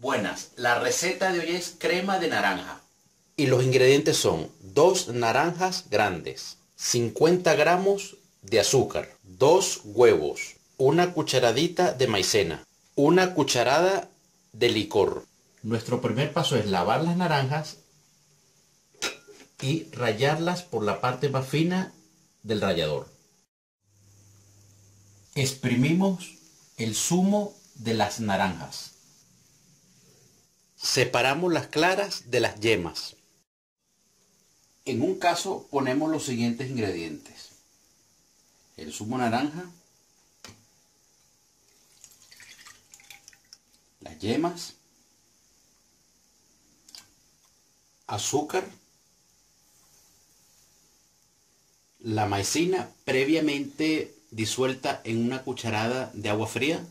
Buenas, la receta de hoy es crema de naranja. Y los ingredientes son 2 naranjas grandes, 50 gramos de azúcar, 2 huevos, una cucharadita de maicena, una cucharada de licor. Nuestro primer paso es lavar las naranjas y rallarlas por la parte más fina del rallador. Exprimimos el zumo de las naranjas. Separamos las claras de las yemas. En un caso ponemos los siguientes ingredientes: el zumo naranja, las yemas, azúcar, la maicena previamente disuelta en una cucharada de agua fría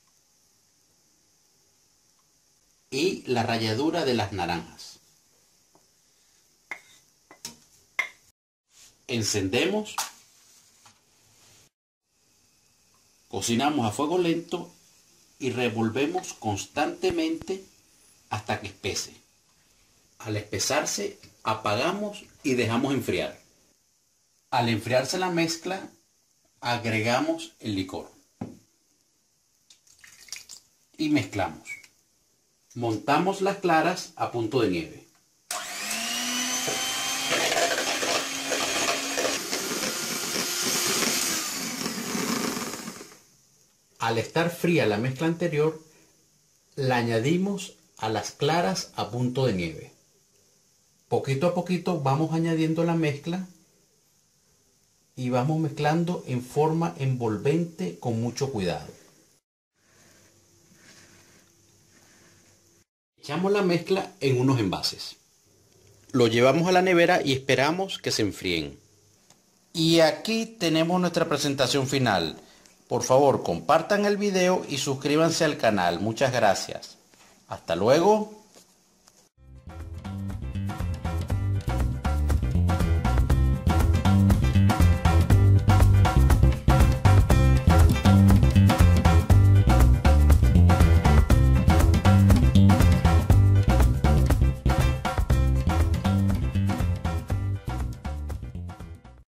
y la ralladura de las naranjas. Encendemos, cocinamos a fuego lento y revolvemos constantemente hasta que espese. Al espesarse, apagamos y dejamos enfriar. Al enfriarse la mezcla, agregamos el licor y mezclamos. Montamos las claras a punto de nieve. Al estar fría la mezcla anterior, la añadimos a las claras a punto de nieve. Poquito a poquito vamos añadiendo la mezcla y vamos mezclando en forma envolvente con mucho cuidado. Echamos la mezcla en unos envases. Lo llevamos a la nevera y esperamos que se enfríen. Y aquí tenemos nuestra presentación final. Por favor, compartan el video y suscríbanse al canal. Muchas gracias. Hasta luego.